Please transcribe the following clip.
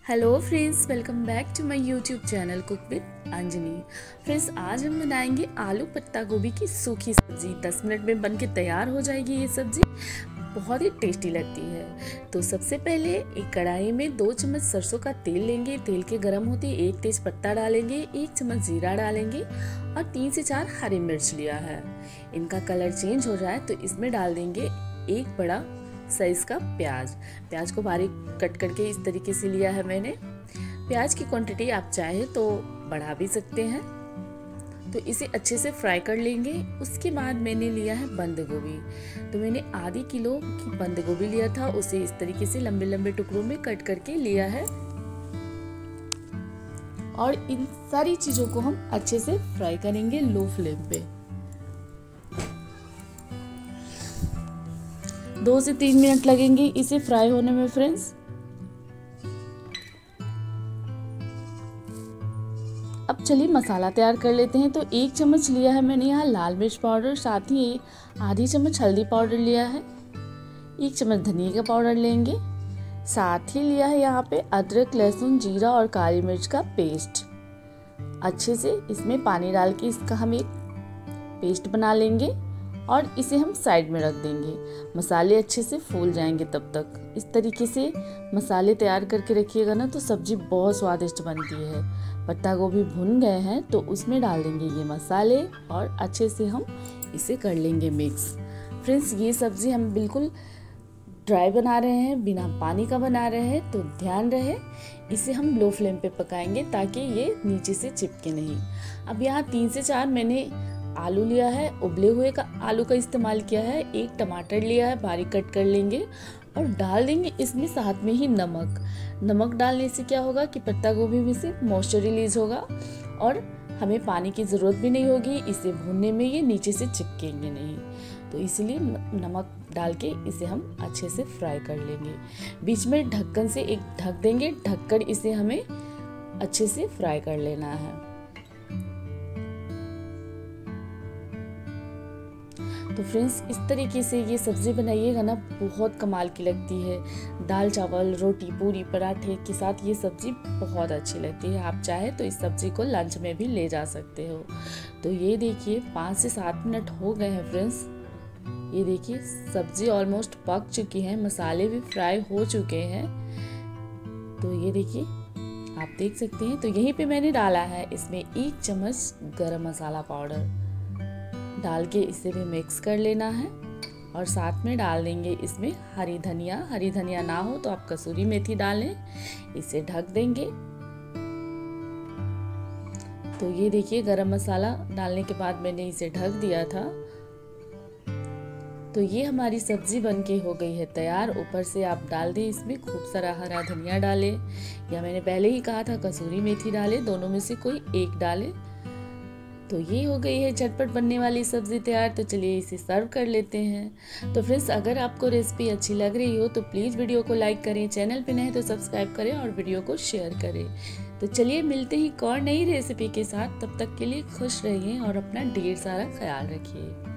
Hello friends, welcome back to my YouTube channel cook with Anjani. Friends, आज हम बनाएंगे आलू पत्ता गोभी की सूखी सब्जी। 10 मिनट में बनके तैयार हो जाएगी ये सब्जी। बहुत ही टेस्टी लगती है। तो सबसे पहले एक कढ़ाई में 2 चम्मच सरसों का तेल लेंगे। तेल के गर्म होते ही 1 तेज पत्ता डालेंगे, 1 चम्मच जीरा डालेंगे और 3 से 4 हरी मिर्च लिया है। इनका कलर चेंज हो जाए तो इसमें डाल देंगे 1 बड़ा साइज का प्याज को बारीक कट करके इस तरीके से लिया है मैंने। प्याज की क्वांटिटी आप चाहे तो बढ़ा भी सकते हैं। तो इसे अच्छे से फ्राई कर लेंगे। उसके बाद मैंने लिया है बंद गोभी। तो मैंने आधी किलो की बंद गोभी लिया था, उसे इस तरीके से लंबे लंबे टुकड़ों में कट करके लिया है। और इन सारी चीजों को हम अच्छे से फ्राई करेंगे लो फ्लेम पे। 2 से 3 मिनट लगेंगे इसे फ्राई होने में फ्रेंड्स। अब चलिए मसाला तैयार कर लेते हैं। तो 1 चम्मच लिया है मैंने यहाँ लाल मिर्च पाउडर, साथ ही आधी चम्मच हल्दी पाउडर लिया है। 1 चम्मच धनिया का पाउडर लेंगे। साथ ही लिया है यहाँ पे अदरक, लहसुन, जीरा और काली मिर्च का पेस्ट। अच्छे से इसमें पानी डाल के इसका हम एक पेस्ट बना लेंगे और इसे हम साइड में रख देंगे। मसाले अच्छे से फूल जाएंगे तब तक। इस तरीके से मसाले तैयार करके रखिएगा ना तो सब्जी बहुत स्वादिष्ट बनती है। पत्ता गोभी भुन गए हैं तो उसमें डाल देंगे ये मसाले और अच्छे से हम इसे कर लेंगे मिक्स। फ्रेंड्स, ये सब्जी हम बिल्कुल ड्राई बना रहे हैं, बिना पानी का बना रहे हैं, तो ध्यान रहे इसे हम लो फ्लेम पे पकाएंगे ताकि ये नीचे से चिपके नहीं। अब यहाँ 3 से 4 मैंने आलू लिया है, उबले हुए का आलू का इस्तेमाल किया है। 1 टमाटर लिया है, बारीक कट कर लेंगे और डाल देंगे इसमें साथ में ही नमक डालने से क्या होगा कि पत्ता गोभी में से मॉइस्चर रिलीज होगा और हमें पानी की ज़रूरत भी नहीं होगी। इसे भूनने में ये नीचे से चिपकेंगे नहीं, तो इसलिए नमक डाल के इसे हम अच्छे से फ्राई कर लेंगे। बीच में ढक्कन से एक ढक देंगे, ढककर इसे हमें अच्छे से फ्राई कर लेना है। तो फ्रेंड्स, इस तरीके से ये सब्ज़ी बनाइएगा ना, बहुत कमाल की लगती है। दाल चावल, रोटी, पूरी, पराठे के साथ ये सब्ज़ी बहुत अच्छी लगती है। आप चाहे तो इस सब्ज़ी को लंच में भी ले जा सकते हो। तो ये देखिए 5 से 7 मिनट हो गए हैं फ्रेंड्स। ये देखिए सब्ज़ी ऑलमोस्ट पक चुकी है, मसाले भी फ्राई हो चुके हैं। तो ये देखिए आप देख सकते हैं। तो यहीं पे मैंने डाला है इसमें 1 चम्मच गरम मसाला पाउडर डाल के इसे भी मिक्स कर लेना है। और साथ में डाल देंगे इसमें हरी धनिया ना हो तो आप कसूरी मेथी डालें। इसे ढक देंगे। तो ये देखिए गरम मसाला डालने के बाद मैंने इसे ढक दिया था। तो ये हमारी सब्जी बनके हो गई है तैयार। ऊपर से आप डाल दें इसमें खूब सारा हरा धनिया डालें, या मैंने पहले ही कहा था कसूरी मेथी डालें, दोनों में से कोई एक डालें। तो ये हो गई है झटपट बनने वाली सब्ज़ी तैयार। तो चलिए इसे सर्व कर लेते हैं। तो फ्रेंड्स, अगर आपको रेसिपी अच्छी लग रही हो तो प्लीज़ वीडियो को लाइक करें, चैनल पे नए तो सब्सक्राइब करें और वीडियो को शेयर करें। तो चलिए मिलते ही एक और नई रेसिपी के साथ। तब तक के लिए खुश रहिए और अपना ढेर सारा ख्याल रखिए।